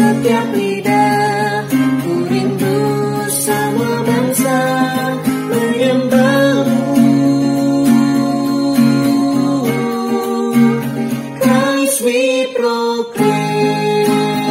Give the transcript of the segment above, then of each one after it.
setiap lidah, ku rindu sama bangsa menyembahmu. Christ we proclaim.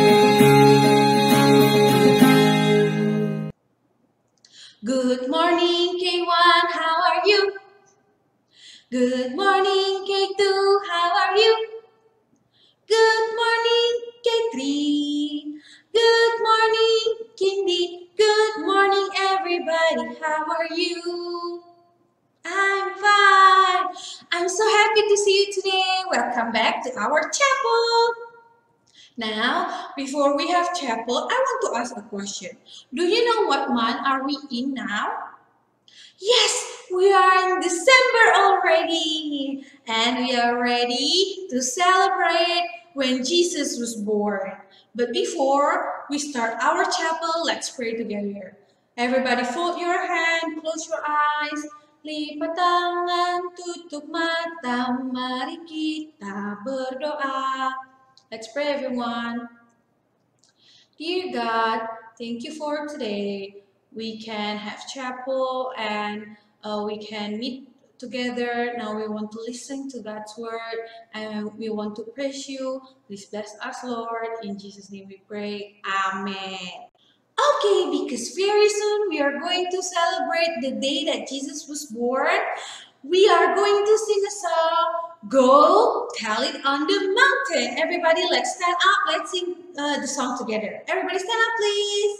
Good morning, K1, how are you? Good morning, K2, how are you? Good morning, K3. Good morning, Kindi. Good morning, everybody. How are you? I'm fine. I'm so happy to see you today. Welcome back to our chapel. Now, before we have chapel, I want to ask a question. Do you know what month are we in now? Yes, we are in December already, and we are ready to celebrate when Jesus was born. But before we start our chapel, let's pray together. Everybody fold your hand, close your eyes, lipat tangan, tutup mata, mari kita berdoa. Let's pray, everyone. Dear God, thank you for today. We can have chapel and we can meet together. Now we want to listen to God's word and we want to praise you. Please bless us, Lord. In Jesus' name we pray. Amen. Okay, because very soon we are going to celebrate the day that Jesus was born. We are going to sing a song, Go Tell It on the Mountain. Everybody, let's stand up. Let's sing the song together. Everybody stand up, please.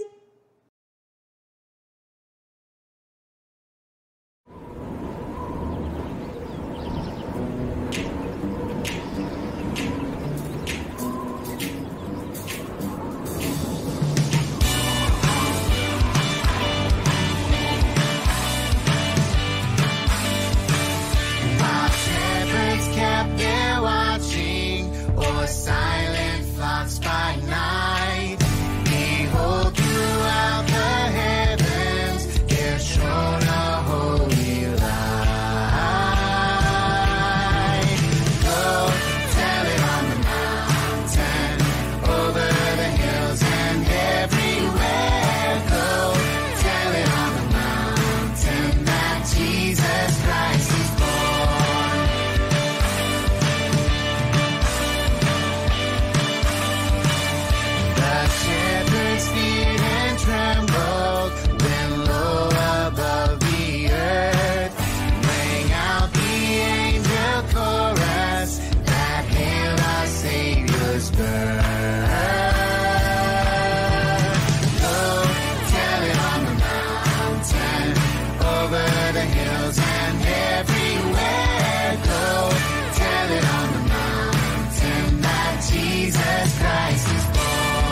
Silent flocks by night, behold, throughout the heavens there shone a holy light. Go tell it on the mountain, over the hills and everywhere. Go tell it on the mountain that Jesus Christ is born. Shepherds feared and trembled when low above the earth rang out the angel chorus that hailed our Savior's birth. Go tell it on the mountain, over the hills and everywhere. Go tell it on the mountain that Jesus Christ is born.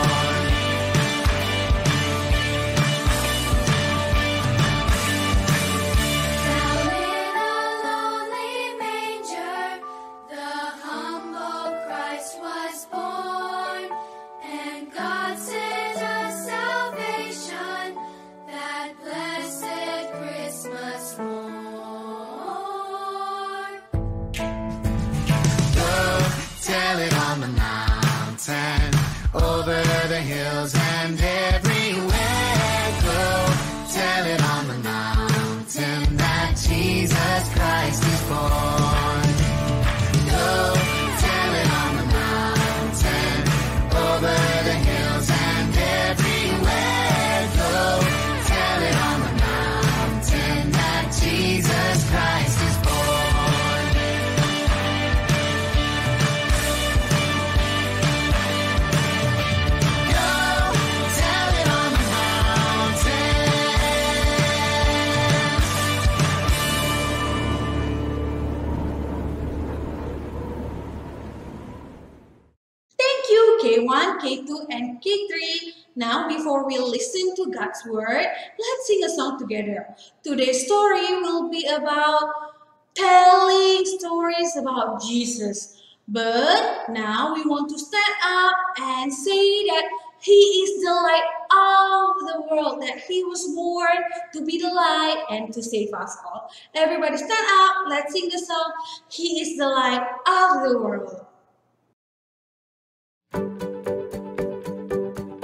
Over the hills and everywhere. Go tell it on the mountain that Jesus Christ is born. Go tell it on the mountain, over the hills and everywhere. Go tell it on the mountain that Jesus Christ is born. K1, K2, and K3. Now, before we listen to God's word, let's sing a song together. Today's story will be about telling stories about Jesus. But now we want to stand up and say that He is the light of the world, that He was born to be the light and to save us all. Everybody stand up, let's sing the song, He is the light of the world.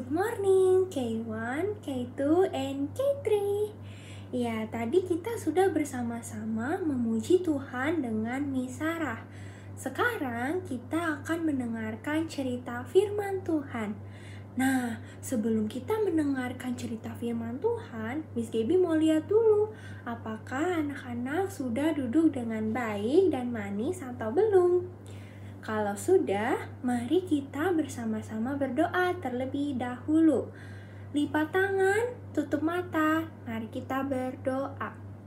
Good morning K1, K2, and K3. Ya, tadi kita sudah bersama-sama memuji Tuhan dengan Miss Sarah. Sekarang kita akan mendengarkan cerita firman Tuhan. Nah, sebelum kita mendengarkan cerita firman Tuhan, Miss Gaby mau lihat dulu apakah anak-anak sudah duduk dengan baik dan manis atau belum. Kalau sudah, mari kita bersama-sama berdoa terlebih dahulu. Lipat tangan, tutup mata, mari kita berdoa.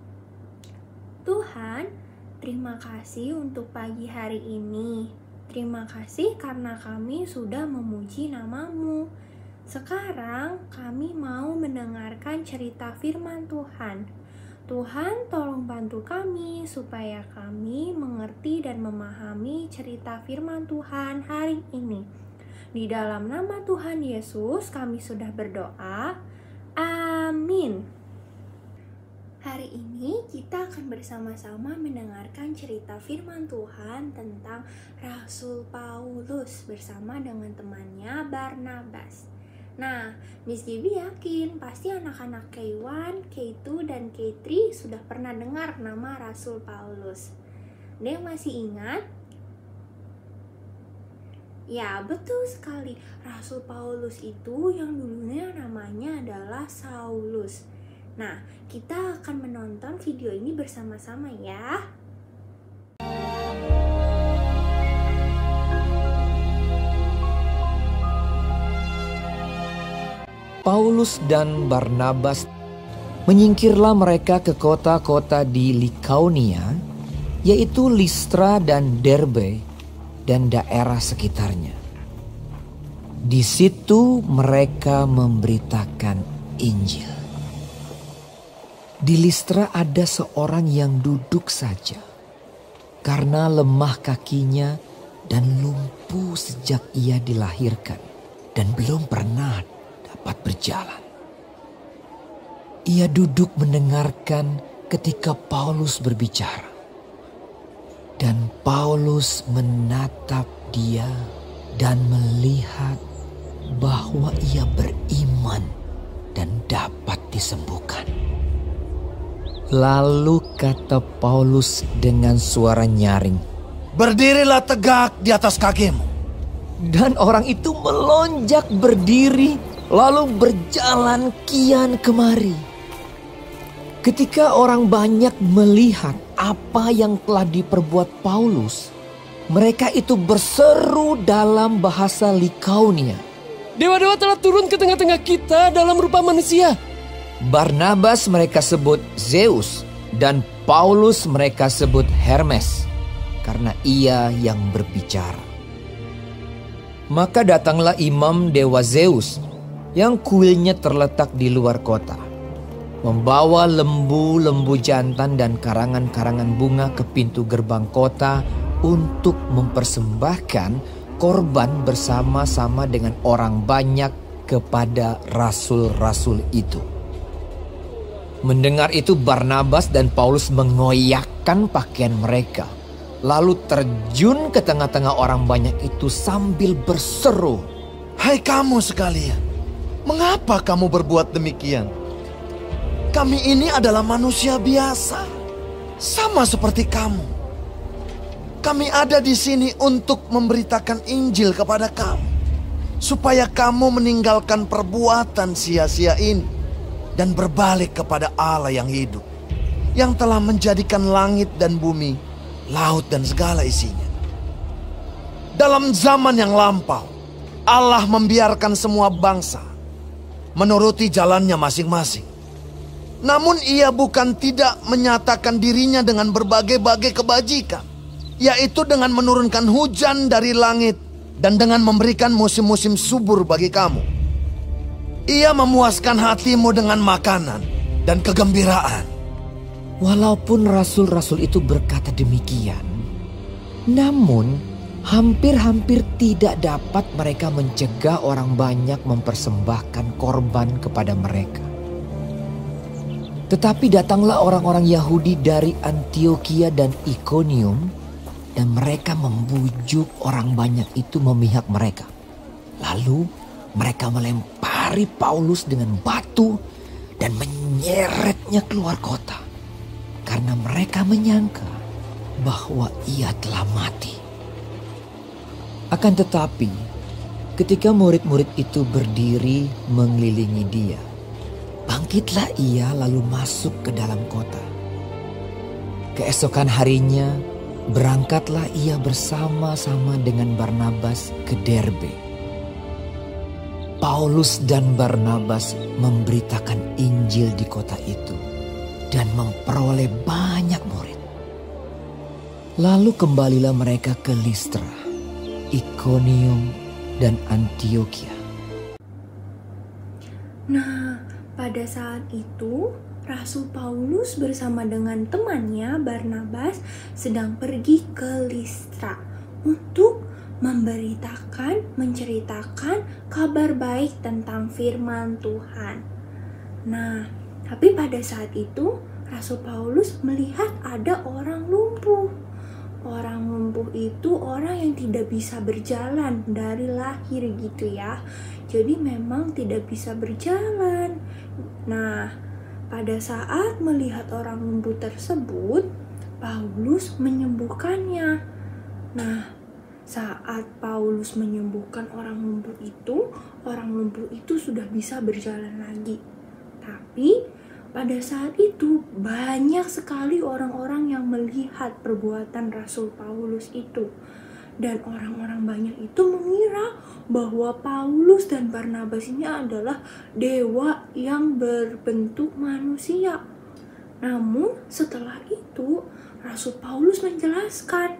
Tuhan, terima kasih untuk pagi hari ini. Terima kasih karena kami sudah memuji nama-Mu. Sekarang kami mau mendengarkan cerita firman Tuhan. Tuhan, tolong bantu kami supaya kami mengerti dan memahami cerita firman Tuhan hari ini. Di dalam nama Tuhan Yesus kami sudah berdoa. Amin. Hari ini kita akan bersama-sama mendengarkan cerita firman Tuhan tentang Rasul Paulus bersama dengan temannya Barnabas. Nah, Miss Gaby yakin pasti anak-anak K1, K2, dan K3 sudah pernah dengar nama Rasul Paulus. Ada yang masih ingat? Ya, betul sekali. Rasul Paulus itu yang dulunya namanya adalah Saulus. Nah, kita akan menonton video ini bersama-sama ya. Paulus dan Barnabas menyingkirlah mereka ke kota-kota di Likaonia, yaitu Listra dan Derbe dan daerah sekitarnya. Di situ mereka memberitakan Injil. Di Listra ada seorang yang duduk saja karena lemah kakinya dan lumpuh sejak ia dilahirkan dan belum pernah dapat berjalan. Ia duduk mendengarkan ketika Paulus berbicara. Dan Paulus menatap dia dan melihat bahwa ia beriman dan dapat disembuhkan. Lalu kata Paulus dengan suara nyaring, "Berdirilah tegak di atas kakimu." Dan orang itu melonjak berdiri, lalu berjalan kian kemari. Ketika orang banyak melihat apa yang telah diperbuat Paulus, mereka itu berseru dalam bahasa Likaonia, "Dewa-dewa telah turun ke tengah-tengah kita dalam rupa manusia." Barnabas mereka sebut Zeus dan Paulus mereka sebut Hermes, karena ia yang berbicara. Maka datanglah imam dewa Zeus yang kuilnya terletak di luar kota, membawa lembu-lembu jantan dan karangan-karangan bunga ke pintu gerbang kota untuk mempersembahkan korban bersama-sama dengan orang banyak kepada rasul-rasul itu. Mendengar itu Barnabas dan Paulus mengoyakkan pakaian mereka, lalu terjun ke tengah-tengah orang banyak itu sambil berseru, "Hai kamu sekalian, mengapa kamu berbuat demikian? Kami ini adalah manusia biasa, sama seperti kamu. Kami ada di sini untuk memberitakan Injil kepada kamu, supaya kamu meninggalkan perbuatan sia-sia ini dan berbalik kepada Allah yang hidup, yang telah menjadikan langit dan bumi, laut dan segala isinya. Dalam zaman yang lampau, Allah membiarkan semua bangsa menuruti jalannya masing-masing. Namun ia bukan tidak menyatakan dirinya dengan berbagai-bagai kebajikan, yaitu dengan menurunkan hujan dari langit dan dengan memberikan musim-musim subur bagi kamu. Ia memuaskan hatimu dengan makanan dan kegembiraan." Walaupun rasul-rasul itu berkata demikian, namun hampir-hampir tidak dapat mereka mencegah orang banyak mempersembahkan korban kepada mereka. Tetapi datanglah orang-orang Yahudi dari Antiokhia dan Ikonium, dan mereka membujuk orang banyak itu memihak mereka. Lalu mereka melempar mencari Paulus dengan batu dan menyeretnya keluar kota. Karena mereka menyangka bahwa ia telah mati. Akan tetapi, ketika murid-murid itu berdiri mengelilingi dia, bangkitlah ia lalu masuk ke dalam kota. Keesokan harinya, berangkatlah ia bersama-sama dengan Barnabas ke Derbe. Paulus dan Barnabas memberitakan Injil di kota itu dan memperoleh banyak murid. Lalu kembalilah mereka ke Listra, Ikonium, dan Antiokhia. Nah, pada saat itu Rasul Paulus bersama dengan temannya Barnabas sedang pergi ke Listra untuk menceritakan kabar baik tentang firman Tuhan. Nah, tapi pada saat itu Rasul Paulus melihat ada orang lumpuh. Orang lumpuh itu orang yang tidak bisa berjalan dari lahir gitu ya. Jadi memang tidak bisa berjalan. Nah, pada saat melihat orang lumpuh tersebut, Paulus menyembuhkannya. Nah, saat Paulus menyembuhkan orang lumpuh itu sudah bisa berjalan lagi. Tapi pada saat itu banyak sekali orang-orang yang melihat perbuatan Rasul Paulus itu. Dan orang-orang banyak itu mengira bahwa Paulus dan Barnabas ini adalah dewa yang berbentuk manusia. Namun setelah itu Rasul Paulus menjelaskan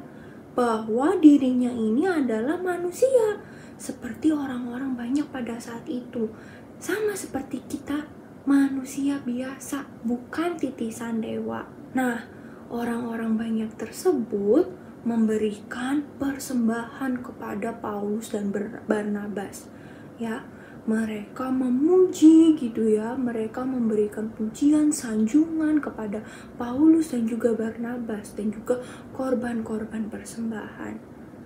bahwa dirinya ini adalah manusia. Seperti orang-orang banyak pada saat itu. Sama seperti kita, manusia biasa, bukan titisan dewa. Nah, orang-orang banyak tersebut memberikan persembahan kepada Paulus dan Barnabas. Ya, mereka memuji gitu ya, mereka memberikan pujian, sanjungan kepada Paulus dan juga Barnabas dan juga korban-korban persembahan.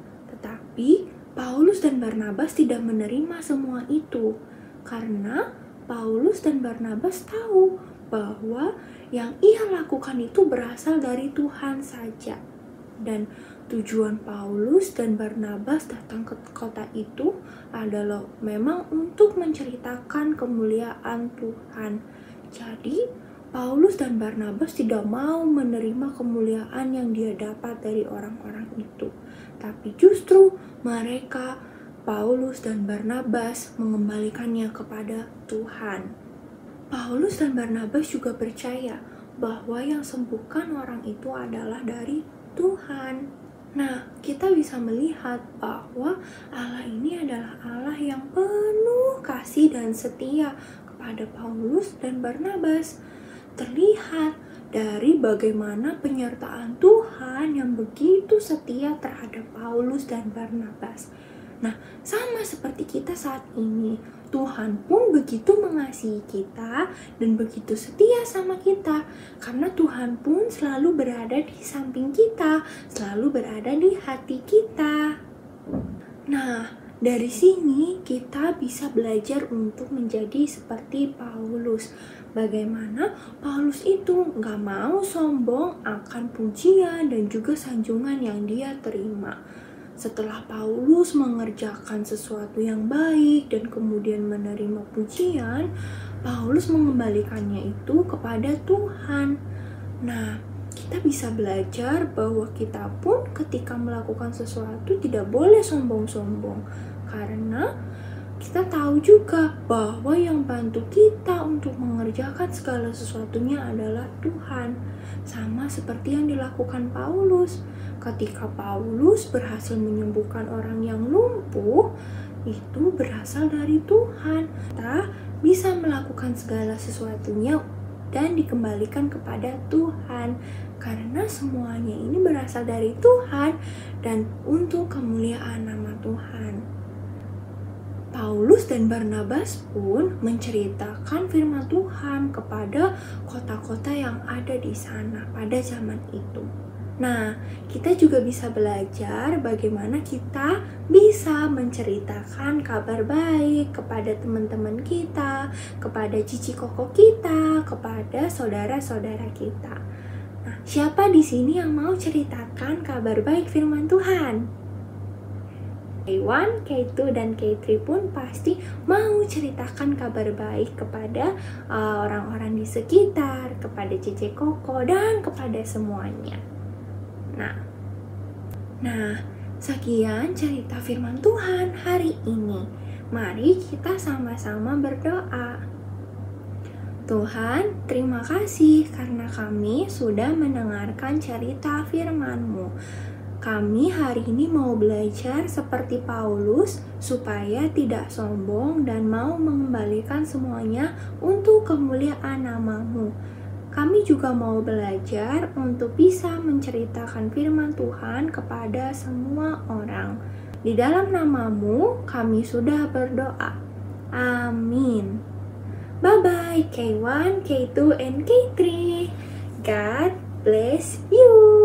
Tetapi Paulus dan Barnabas tidak menerima semua itu karena Paulus dan Barnabas tahu bahwa yang ia lakukan itu berasal dari Tuhan saja. Dan tujuan Paulus dan Barnabas datang ke kota itu adalah memang untuk menceritakan kemuliaan Tuhan. Jadi Paulus dan Barnabas tidak mau menerima kemuliaan yang dia dapat dari orang-orang itu. Tapi justru mereka, Paulus dan Barnabas, mengembalikannya kepada Tuhan. Paulus dan Barnabas juga percaya bahwa yang sembuhkan orang itu adalah dari Tuhan. Nah, kita bisa melihat bahwa Allah ini adalah Allah yang penuh kasih dan setia kepada Paulus dan Barnabas. Terlihat dari bagaimana penyertaan Tuhan yang begitu setia terhadap Paulus dan Barnabas. Nah, sama seperti kita saat ini, Tuhan pun begitu mengasihi kita dan begitu setia sama kita. Karena Tuhan pun selalu berada di samping kita, selalu berada di hati kita. Nah, dari sini kita bisa belajar untuk menjadi seperti Paulus. Bagaimana Paulus itu gak mau sombong akan pujian dan juga sanjungan yang dia terima. Setelah Paulus mengerjakan sesuatu yang baik dan kemudian menerima pujian, Paulus mengembalikannya itu kepada Tuhan. Nah, kita bisa belajar bahwa kita pun ketika melakukan sesuatu tidak boleh sombong-sombong. Karena kita tahu juga bahwa yang bantu kita untuk mengerjakan segala sesuatunya adalah Tuhan. Sama seperti yang dilakukan Paulus. Ketika Paulus berhasil menyembuhkan orang yang lumpuh, itu berasal dari Tuhan. Kita bisa melakukan segala sesuatunya dan dikembalikan kepada Tuhan. Karena semuanya ini berasal dari Tuhan dan untuk kemuliaan nama Tuhan. Paulus dan Barnabas pun menceritakan firman Tuhan kepada kota-kota yang ada di sana pada zaman itu. Nah, kita juga bisa belajar bagaimana kita bisa menceritakan kabar baik kepada teman-teman kita, kepada cici koko kita, kepada saudara-saudara kita. Nah, siapa di sini yang mau ceritakan kabar baik firman Tuhan? K1, K2, dan K3 pun pasti mau ceritakan kabar baik kepada orang-orang di sekitar, kepada cici koko, dan kepada semuanya. Nah, sekian cerita firman Tuhan hari ini. Mari kita sama-sama berdoa. Tuhan, terima kasih karena kami sudah mendengarkan cerita firman-Mu. Kami hari ini mau belajar seperti Paulus supaya tidak sombong dan mau mengembalikan semuanya untuk kemuliaan nama-Mu. Kami juga mau belajar untuk bisa menceritakan firman Tuhan kepada semua orang. Di dalam nama-Mu kami sudah berdoa. Amin. Bye-bye K1, K2, and K3. God bless you.